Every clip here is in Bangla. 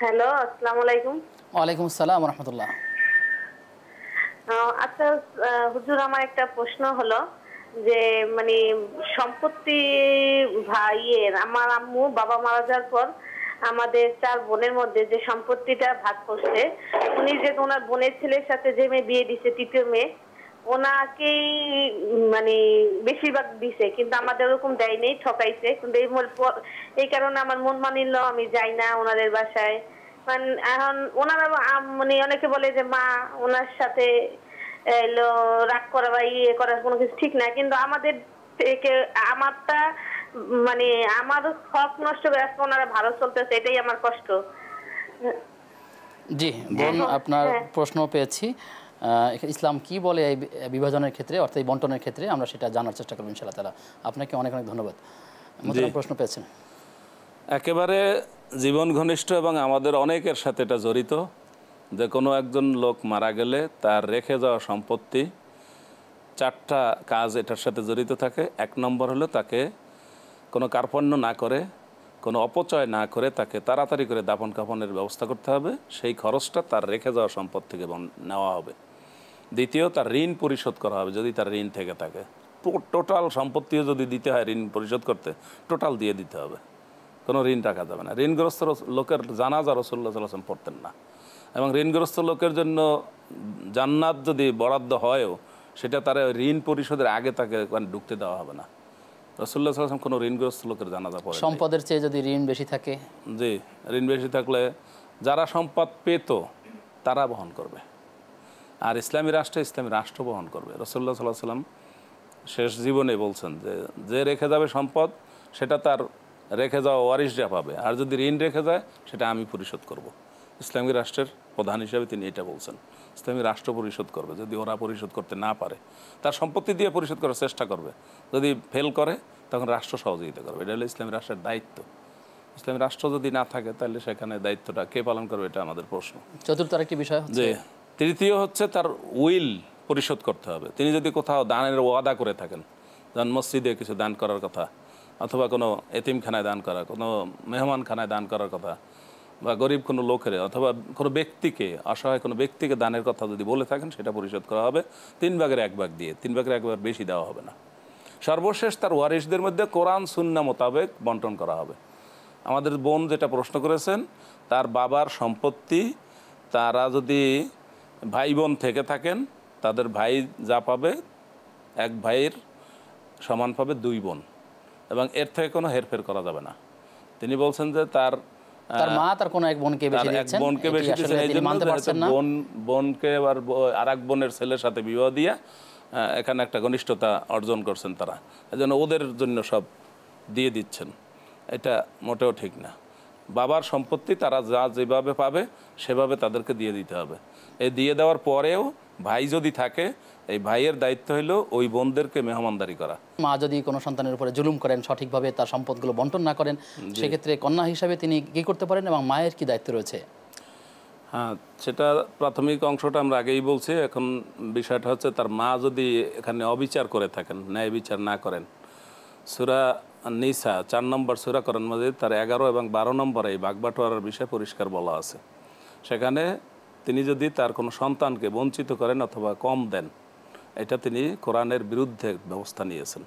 হ্যালো, আসসালামু আলাইকুম। ওয়ালাইকুম আসসালাম রহমতুল্লাহ। আচ্ছা, হুজুর, আমার একটা প্রশ্ন হলো যে মানে সম্পত্তি ভাইয়ের, আমার আম্মু বাবা মারা যাওয়ার পর আমাদের 4 বোনের মধ্যে যে সম্পত্তিটা ভাগ করছে, উনি যে ওনার বোনের ছেলের সাথে যে মেয়ে বিয়ে দিছে, তৃতীয় মেয়ে, ওনাকেই মানে বেশিরভাগ দিছে, কিন্তু আমাদের ওরকম দেয় নেই, ঠকাইছে। কিন্তু এই কারণে আমার মন মানিল, আমি যাই না ওনাদের বাসায়। মানে এখন ওনারা মানে অনেকে বলে যে মা ওনার সাথে এলো রাগ করা বা ইয়ে করার কোনো কিছু ঠিক না, কিন্তু আমাদের থেকে আমারটা মানে আমার হক নষ্ট করে আজকে ওনারা ভালো চলতেছে, এটাই আমার কষ্ট। জি বোন, এখন আপনার হ্যাঁ, প্রশ্ন পেয়েছি। ইসলাম কি বলে এই বিভাজনের ক্ষেত্রে, অর্থাৎ এই বন্টনের ক্ষেত্রে, আমরা সেটা জানার চেষ্টা করব ইনশাআল্লাহ তাআলা। আপনাকে অনেক অনেক ধন্যবাদ। জি, মোহতারাম প্রশ্ন পেয়েছেন। একেবারে জীবন ঘনিষ্ঠ এবং আমাদের অনেকের সাথে এটা জড়িত যে কোনো একজন লোক মারা গেলে তার রেখে যাওয়া সম্পত্তি 4টা কাজ এটার সাথে জড়িত থাকে। 1 নম্বর হলো তাকে কোনো কার্পণ্য না করে, কোনো অপচয় না করে তাকে তাড়াতাড়ি করে দাফন কাফনের ব্যবস্থা করতে হবে। সেই খরচটা তার রেখে যাওয়া সম্পদ থেকে নেওয়া হবে। দ্বিতীয়, তার ঋণ পরিশোধ করা হবে যদি তার ঋণ থেকে থাকে। টোটাল সম্পত্তিও যদি দিতে হয় ঋণ পরিশোধ করতে, টোটাল দিয়ে দিতে হবে, কোনো ঋণ রাখা যাবে না। ঋণগ্রস্ত লোকের জানাজা রাসূলুল্লাহ সাল্লাল্লাহু আলাইহি ওয়াসাল্লাম পড়তেন না। এবং ঋণগ্রস্ত লোকের জন্য জান্নাত যদি বরাদ্দ হয়ও, সেটা তার ঋণ পরিশোধের আগে তাকে ঢুকতে দেওয়া হবে না। রাসূলুল্লাহ সাল্লাল্লাহু আলাইহি ওয়াসাল্লাম কোনো ঋণগ্রস্ত লোকের জানাজা পড়েন নাই। সম্পদের চেয়ে যদি ঋণ বেশি থাকে, জি, ঋণ বেশি থাকলে যারা সম্পদ পেত তারা বহন করবে, আর ইসলামী রাষ্ট্র বহন করবে। রাসূলুল্লাহ সাল্লাল্লাহু আলাইহি ওয়াসাল্লাম শেষ জীবনে বলছেন যে যে রেখে যাবে সম্পদ, সেটা তার রেখে যাওয়া ওয়ারিশরা পাবে, আর যদি ঋণ রেখে যায় সেটা আমি পরিশোধ করব। ইসলামী রাষ্ট্রের প্রধান হিসেবে তিনি এটা বলছেন। ইসলামী রাষ্ট্র পরিশোধ করবে, যদি ওরা পরিশোধ করতে না পারে তার সম্পত্তি দিয়ে পরিশোধ করার চেষ্টা করবে। যদি ফেল করে তখন রাষ্ট্র সহযোগিতা করবে। এটা হলো ইসলামী রাষ্ট্রের দায়িত্ব। ইসলামী রাষ্ট্র যদি না থাকে তাহলে সেখানে দায়িত্বটা কে পালন করবে, এটা আমাদের প্রশ্ন। চতুর্থ আরেকটি বিষয় হচ্ছে, যে তৃতীয় হচ্ছে তার উইল পরিশোধ করতে হবে। তিনি যদি কোথাও দানের ওয়াদা করে থাকেন, যেমন মসজিদে কিছু দান করার কথা, অথবা কোনো এতিমখানায় দান করা, কোনো মেহমানখানায় দান করার কথা, বা গরিব কোনো লোকের অথবা কোনো ব্যক্তিকে, অসহায় কোনো ব্যক্তিকে দানের কথা যদি বলে থাকেন, সেটা পরিশোধ করা হবে 3 ভাগের 1 ভাগ দিয়ে। 3 ভাগের 1 ভাগ বেশি দেওয়া হবে না। সর্বশেষ তার ওয়ারিশদের মধ্যে কোরআন সুন্নাহ মোতাবেক বন্টন করা হবে। আমাদের বোন যেটা প্রশ্ন করেছেন, তার বাবার সম্পত্তি, তারা যদি ভাই বোন থেকে থাকেন, তাদের ভাই যা পাবে 1 ভাইয়ের সমান পাবে 2 বোন, এবং এর থেকে কোনো হেরফের করা যাবে না। তিনি বলছেন যে তার মা তার কোনো এক বোনকে বেশি দিয়েছেন, এক বোনকে বেশি দিয়েছেন, এই জন্য বোনকে আর এক বোনের ছেলের সাথে বিবাহ দিয়ে এখানে একটা ঘনিষ্ঠতা অর্জন করছেন তারা, এজন্য ওদের জন্য সব দিয়ে দিচ্ছেন। এটা মোটেও ঠিক না। বাবার সম্পত্তি তারা যা যেভাবে পাবে সেভাবে তাদেরকে দিয়ে দিতে হবে। এই দিয়ে দেওয়ার পরেও ভাই যদি থাকে, এই ভাইয়ের দায়িত্ব হলো ওই বোনদেরকে মেহমানদারি করা। মা যদি কোনো সন্তানের উপরে জুলুম করেন, সঠিকভাবে তার সম্পদগুলো বন্টন না করেন, সেক্ষেত্রে কন্যা হিসাবে তিনি কী করতে পারেন এবং মায়ের কি দায়িত্ব রয়েছে? হ্যাঁ, সেটা প্রাথমিক অংশটা আমরা আগেই বলছি। এখন বিষয়টা হচ্ছে তার মা যদি এখানে অবিচার করে থাকেন, ন্যায় বিচার না করেন, সূরা নিসা 4 নম্বর সূরা কোরআন মাজিদ তার 11 এবং 12 নম্বরে এই বাগবাটোয়ারার বিষয়ে পরিষ্কার বলা আছে। সেখানে তিনি যদি তার কোনো সন্তানকে বঞ্চিত করেন অথবা কম দেন, এটা তিনি কোরআনের বিরুদ্ধে ব্যবস্থা নিয়েছেন।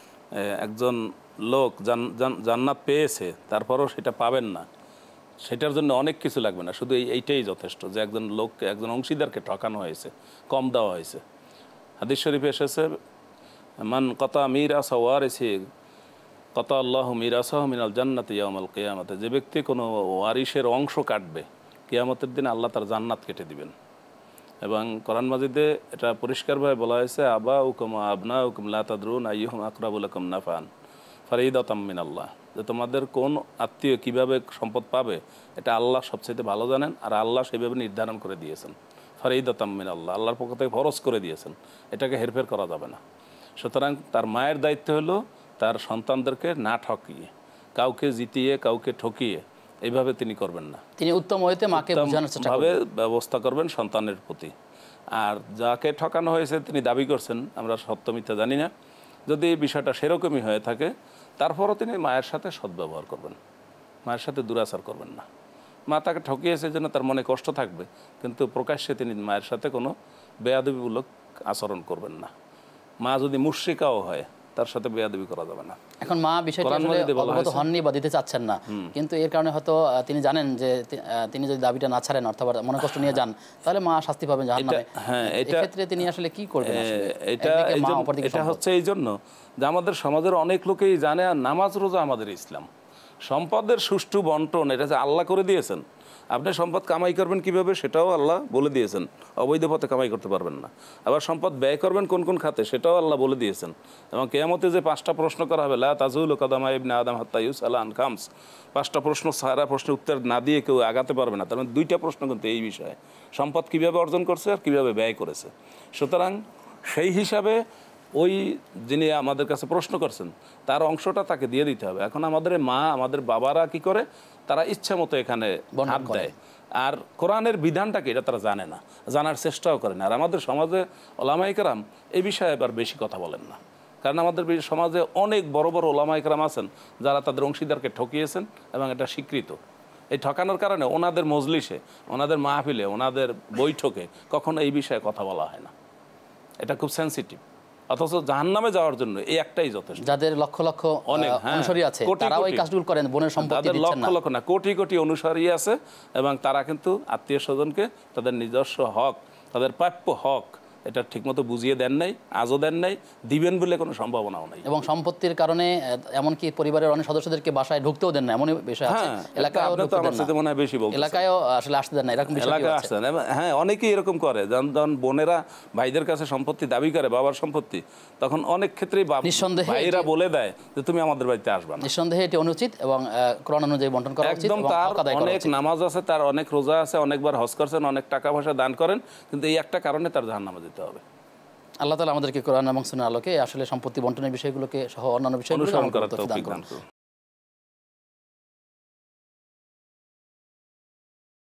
একজন লোক জান্নাত পেয়েছে, তারপরও সেটা পাবেন না, সেটার জন্য অনেক কিছু লাগবে না, শুধু এইটাই যথেষ্ট যে একজন লোককে, একজন অংশীদারকে ঠকানো হয়েছে, কম দেওয়া হয়েছে। হাদিস শরীফে এসেছে, মান কতা মিরাসা ওয়ারিসি কতা আল্লাহু মিরাসাহু মিনাল জান্নাতি ইয়াউমাল কিয়ামাতে, যে ব্যক্তি কোনো ওয়ারিসের অংশ কাটবে, কিয়ামতের দিন আল্লাহ তার জান্নাত কেটে দিবেন। এবং কোরআন মাজিদে এটা পরিষ্কারভাবে বলা হয়েছে, আবা উকুম আবনা উকুম লা তাদরুন আইয়ুহুম আকরাবু লাকুম নাফান ফারিদাতাম মিনাল্লাহ, যে তোমাদের কোন আত্মীয় কিভাবে সম্পদ পাবে এটা আল্লাহ সবচেয়ে ভালো জানেন, আর আল্লাহ সেভাবে নির্ধারণ করে দিয়েছেন। ফারিদাতাম মিনাল্লাহ, আল্লাহর পক্ষ থেকে ফরজ করে দিয়েছেন, এটাকে হেরফের করা যাবে না। সুতরাং তার মায়ের দায়িত্ব হলো তার সন্তানদেরকে না ঠকিয়ে, কাউকে জিতিয়ে কাউকে ঠকিয়ে এইভাবে তিনি করবেন না। তিনি উত্তম ওয়েতে মাকে বোঝানোর চেষ্টা করবেন, ব্যবস্থা করবেন সন্তানের প্রতি। আর যাকে ঠকানো হয়েছে তিনি দাবি করছেন, আমরা সত্য মিথ্যা জানি না, যদি বিষয়টা সেরকমই হয়ে থাকে, তারপরও তিনি মায়ের সাথে সদ্ব্যবহার করবেন, মায়ের সাথে দুরাচার করবেন না। মা তাকে ঠকিয়েছে জন্য তার মনে কষ্ট থাকবে, কিন্তু প্রকাশ্যে তিনি মায়ের সাথে কোনো বেয়াদবিমূলক আচরণ করবেন না। মা যদি মুশরিকাও হয় তার সাথে বেয়াদবি করা যাবে না। এখন মা বিষয়টি আসলে অবগত হননি বা দিতে চাচ্ছেন না, কিন্তু এর কারণে হয়তো তিনি জানেন যে তিনি যদি দাবিটা না ছাড়েন অথবা মনে কষ্ট নিয়ে যান তাহলে মা শাস্তি পাবেন জাহান্নামে। হ্যাঁ, এই ক্ষেত্রে তিনি আসলে কি করবেন? এটা হচ্ছে এই জন্য যে আমাদের সমাজের অনেক লোকেই জানে আর নামাজ রোজা আমাদের ইসলাম। সম্পদের সুষ্ঠু বন্টন এটা যে আল্লাহ করে দিয়েছেন। আপনি সম্পদ কামাই করবেন কিভাবে সেটাও আল্লাহ বলে দিয়েছেন, অবৈধ পথে কামাই করতে পারবেন না। আবার সম্পদ ব্যয় করবেন কোন কোন খাতে সেটাও আল্লাহ বলে দিয়েছেন। এবং কিয়ামতে যে 5টা প্রশ্ন করা হবে, লা তাজুলু কাদামা ইবনে আদম হাত্তা ইউসআলা আন খামস, 5টা প্রশ্ন সারা প্রশ্নের উত্তর না দিয়ে কেউ আগাতে পারবে না। তার মানে 2টা প্রশ্ন কিন্তু এই বিষয়ে, সম্পদ কিভাবে অর্জন করছে আর কিভাবে ব্যয় করেছে। সুতরাং সেই হিসাবে ওই যিনি আমাদের কাছে প্রশ্ন করছেন তার অংশটা তাকে দিয়ে দিতে হবে। এখন আমাদের মা আমাদের বাবারা কি করে, তারা ইচ্ছা মতো এখানে হাত দেয়, আর কোরআনের বিধানটাকে এটা তারা জানে না, জানার চেষ্টাও করে না। আর আমাদের সমাজে ওলামায়ে কেরাম এই বিষয়ে এবার বেশি কথা বলেন না, কারণ আমাদের সমাজে অনেক বড় বড় ওলামায়ে কেরাম আছেন যারা তাদের অংশীদারকে ঠকিয়েছেন এবং এটা স্বীকৃত। এই ঠকানোর কারণে ওনাদের মজলিসে, ওনাদের মাহফিলে, ওনাদের বৈঠকে কখনো এই বিষয়ে কথা বলা হয় না। এটা খুব সেন্সিটিভ। অথচ জাহান্নামে যাওয়ার জন্য এই একটাই যথেষ্ট। যাদের লক্ষ লক্ষ অনেক অনুসারী আছে তারাও এই কাজগুলো করেন, বোনের সম্পত্তি দিচ্ছেন না। লক্ষ লক্ষ না, কোটি কোটি অনুসারী আছে এবং তারা কিন্তু আত্মীয় স্বজনকে তাদের নিজস্ব হক, তাদের প্রাপ্য হক এটা ঠিকমতো বুঝিয়ে দেন নাই, আজও দেন নাই, দিবেন বলে কোনো সম্ভাবনাও নাই। এবং সম্পত্তির কারণে এমনকি পরিবারের অনেক সদস্যদেরকে বাসায় ঢুকতেও দেন না, এমন বিষয় আছে। এলাকায়ও আসলে আসতে দেন না, এরকম বিষয় আছে। হ্যাঁ, অনেকেই এরকম করে। যখন বোনেরা ভাইদের কাছে সম্পত্তি দাবি করে, বাবার সম্পত্তি, তখন অনেক ক্ষেত্রেই ভাইরা বলে দেয় যে তুমি আমাদের বাড়িতে আসবে না। নিঃসন্দেহে এটি অনুচিত এবং কোরআন অনুযায়ী বন্টন করা উচিত। একদম। তার অনেক নামাজ আছে, তার অনেক রোজা আছে, অনেকবার হজ করছেন, অনেক টাকা পয়সা দান করেন, কিন্তু এই একটা কারণে তার জাহান্নামে যেতে হবে। আল্লাহ তাআলা আমাদেরকে কোরআন এবং সুন্নাহর আলোকে আসলে সম্পত্তি বন্টনের বিষয়গুলোকে সহ অন্যান্য বিষয়গুলো অনুসরণ করার তৌফিক দান করুন।